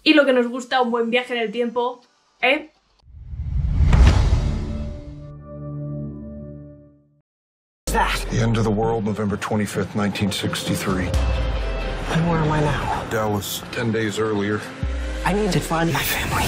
Y lo que nos gusta, un buen viaje en el tiempo, ¿eh? The end of the world, November 25th, 1963. And where am I now? Dallas, 10 days earlier. I need to find my family.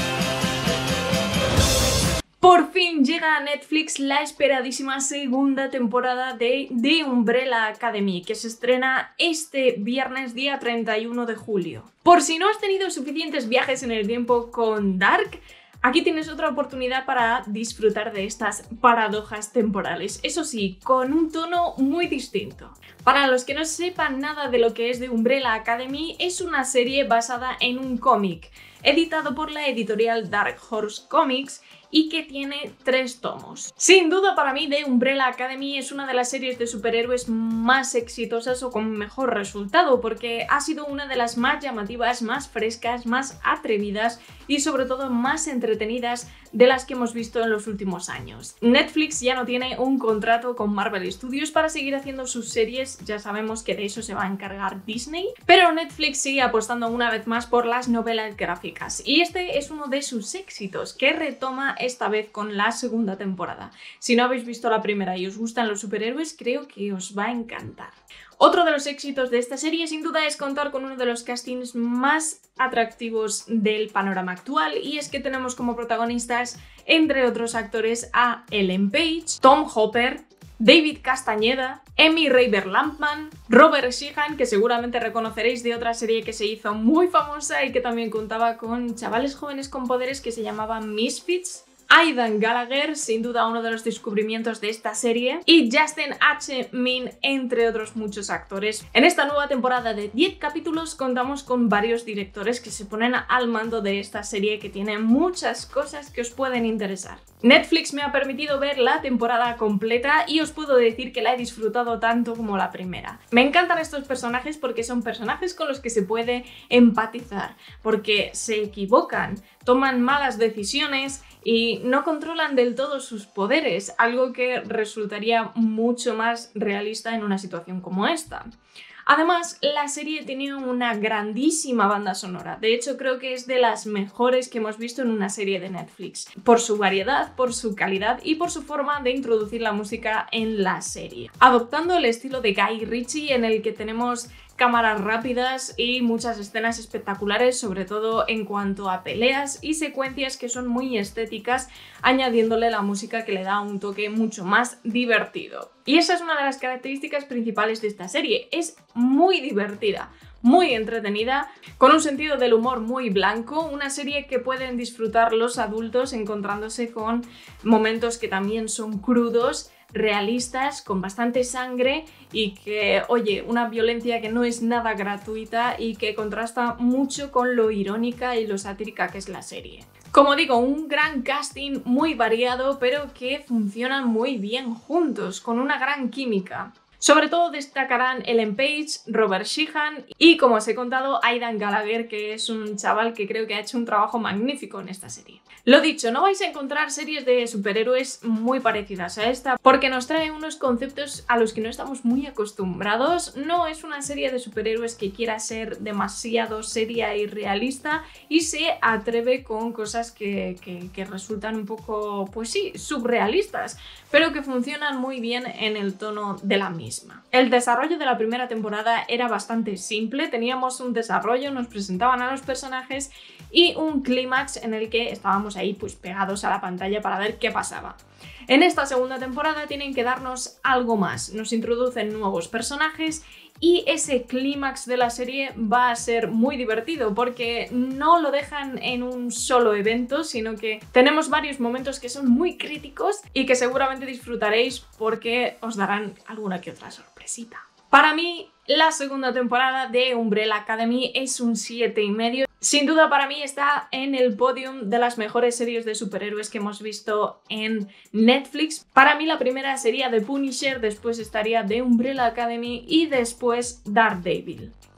Por fin llega a Netflix la esperadísima segunda temporada de The Umbrella Academy, que se estrena este viernes día 31 de julio. Por si no has tenido suficientes viajes en el tiempo con Dark, aquí tienes otra oportunidad para disfrutar de estas paradojas temporales, eso sí, con un tono muy distinto. Para los que no sepan nada de lo que es The Umbrella Academy, es una serie basada en un cómic, editado por la editorial Dark Horse Comics, y que tiene 3 tomos. Sin duda para mí The Umbrella Academy es una de las series de superhéroes más exitosas o con mejor resultado, porque ha sido una de las más llamativas, más frescas, más atrevidas y sobre todo más entretenidas de las que hemos visto en los últimos años. Netflix ya no tiene un contrato con Marvel Studios para seguir haciendo sus series, ya sabemos que de eso se va a encargar Disney, pero Netflix sigue apostando una vez más por las novelas gráficas y este es uno de sus éxitos, que retoma esta vez con la segunda temporada. Si no habéis visto la primera y os gustan los superhéroes, creo que os va a encantar. Otro de los éxitos de esta serie sin duda es contar con uno de los castings más atractivos del panorama actual, y es que tenemos como protagonistas, entre otros actores, a Ellen Page, Tom Hopper, David Castañeda, Emmy Raver-Lampman, Robert Sheehan, que seguramente reconoceréis de otra serie que se hizo muy famosa y que también contaba con chavales jóvenes con poderes que se llamaba Misfits, Aidan Gallagher, sin duda uno de los descubrimientos de esta serie, y Justin H. Min, entre otros muchos actores. En esta nueva temporada de 10 capítulos contamos con varios directores que se ponen al mando de esta serie, que tiene muchas cosas que os pueden interesar. Netflix me ha permitido ver la temporada completa y os puedo decir que la he disfrutado tanto como la primera. Me encantan estos personajes porque son personajes con los que se puede empatizar, porque se equivocan, toman malas decisiones y no controlan del todo sus poderes, algo que resultaría mucho más realista en una situación como esta. Además, la serie tiene una grandísima banda sonora. De hecho, creo que es de las mejores que hemos visto en una serie de Netflix, por su variedad, por su calidad y por su forma de introducir la música en la serie, adoptando el estilo de Guy Ritchie, en el que tenemos cámaras rápidas y muchas escenas espectaculares, sobre todo en cuanto a peleas y secuencias que son muy estéticas, añadiéndole la música que le da un toque mucho más divertido. Y esa es una de las características principales de esta serie, es muy divertida, muy entretenida, con un sentido del humor muy blanco, una serie que pueden disfrutar los adultos encontrándose con momentos que también son crudos, realistas, con bastante sangre y que, oye, una violencia que no es nada gratuita y que contrasta mucho con lo irónica y lo satírica que es la serie. Como digo, un gran casting muy variado, pero que funcionan muy bien juntos, con una gran química. Sobre todo destacarán Ellen Page, Robert Sheehan y, como os he contado, Aidan Gallagher, que es un chaval que creo que ha hecho un trabajo magnífico en esta serie. Lo dicho, no vais a encontrar series de superhéroes muy parecidas a esta, porque nos trae unos conceptos a los que no estamos muy acostumbrados. No es una serie de superhéroes que quiera ser demasiado seria y realista y se atreve con cosas que resultan un poco, pues sí, surrealistas, pero que funcionan muy bien en el tono de la misma. El desarrollo de la primera temporada era bastante simple, teníamos un desarrollo, nos presentaban a los personajes y un clímax en el que estábamos ahí pues pegados a la pantalla para ver qué pasaba. En esta segunda temporada tienen que darnos algo más, nos introducen nuevos personajes y ese clímax de la serie va a ser muy divertido porque no lo dejan en un solo evento, sino que tenemos varios momentos que son muy críticos y que seguramente disfrutaréis porque os darán alguna que otra sorpresita. Para mí, la segunda temporada de Umbrella Academy es un 7,5. Sin duda para mí está en el podium de las mejores series de superhéroes que hemos visto en Netflix. Para mí la primera sería The Punisher, después estaría The Umbrella Academy y después Daredevil.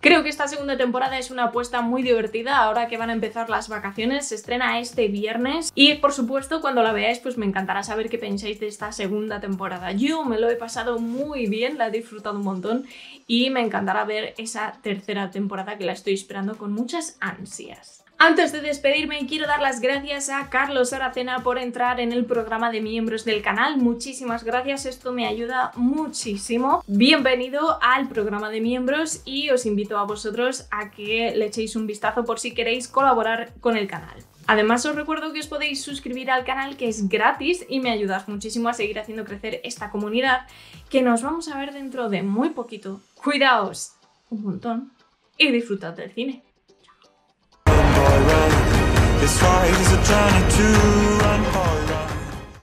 Creo que esta segunda temporada es una apuesta muy divertida ahora que van a empezar las vacaciones. Se estrena este viernes y por supuesto cuando la veáis pues me encantará saber qué pensáis de esta segunda temporada. Yo me lo he pasado muy bien, la he disfrutado un montón y me encantará ver esa tercera temporada que la estoy esperando con muchas ansias. Antes de despedirme, quiero dar las gracias a Carlos Aracena por entrar en el programa de miembros del canal. Muchísimas gracias, esto me ayuda muchísimo. Bienvenido al programa de miembros y os invito a vosotros a que le echéis un vistazo por si queréis colaborar con el canal. Además os recuerdo que os podéis suscribir al canal, que es gratis y me ayudas muchísimo a seguir haciendo crecer esta comunidad, que nos vamos a ver dentro de muy poquito. Cuidaos un montón y disfrutad del cine. This fight is a journey to run for.